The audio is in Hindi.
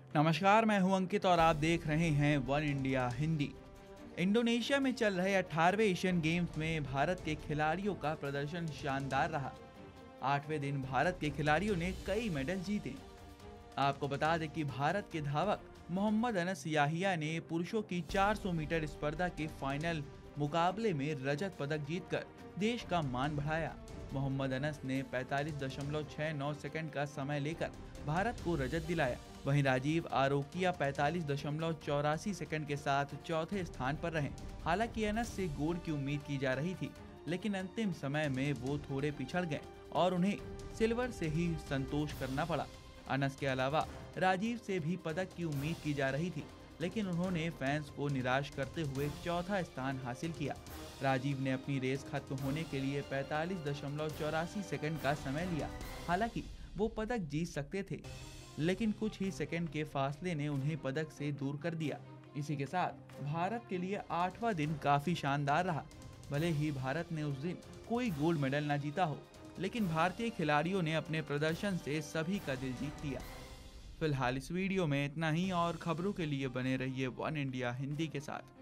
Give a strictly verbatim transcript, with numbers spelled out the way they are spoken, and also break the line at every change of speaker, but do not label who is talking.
नमस्कार, मैं हूं अंकित और आप देख रहे हैं वन इंडिया हिंदी। इंडोनेशिया में चल रहे अठारहवें एशियन गेम्स में भारत के खिलाड़ियों का प्रदर्शन शानदार रहा। आठवें दिन भारत के खिलाड़ियों ने कई मेडल जीते। आपको बता दें कि भारत के धावक मोहम्मद अनस याहिया ने पुरुषों की चार सौ मीटर स्पर्धा के फाइनल मुकाबले में रजत पदक जीतकर देश का मान बढ़ाया। मोहम्मद अनस ने पैंतालीस दशमलव छह नौ सेकंड का समय लेकर भारत को रजत दिलाया। वहीं राजीव आरोकिया पैंतालीस दशमलव चौरासी सेकंड के साथ चौथे स्थान पर रहे। हालांकि अनस से गोल्ड की उम्मीद की जा रही थी, लेकिन अंतिम समय में वो थोड़े पिछड़ गए और उन्हें सिल्वर से ही संतोष करना पड़ा। अनस के अलावा राजीव से भी पदक की उम्मीद की जा रही थी, लेकिन उन्होंने फैंस को निराश करते हुए चौथा स्थान हासिल किया। राजीव ने अपनी रेस खत्म होने के लिए पैंतालीस दशमलव चौरासी सेकंड का समय लिया। हालांकि वो पदक जीत सकते थे, लेकिन कुछ ही सेकंड के फासले ने उन्हें पदक से दूर कर दिया। इसी के साथ भारत के लिए आठवां दिन काफी शानदार रहा। भले ही भारत ने उस दिन कोई गोल्ड मेडल न जीता हो, लेकिन भारतीय खिलाड़ियों ने अपने प्रदर्शन से सभी का दिल जीत लिया। फिलहाल इस वीडियो में इतना ही और खबरों के लिए बने रहिए वन इंडिया हिंदी के साथ।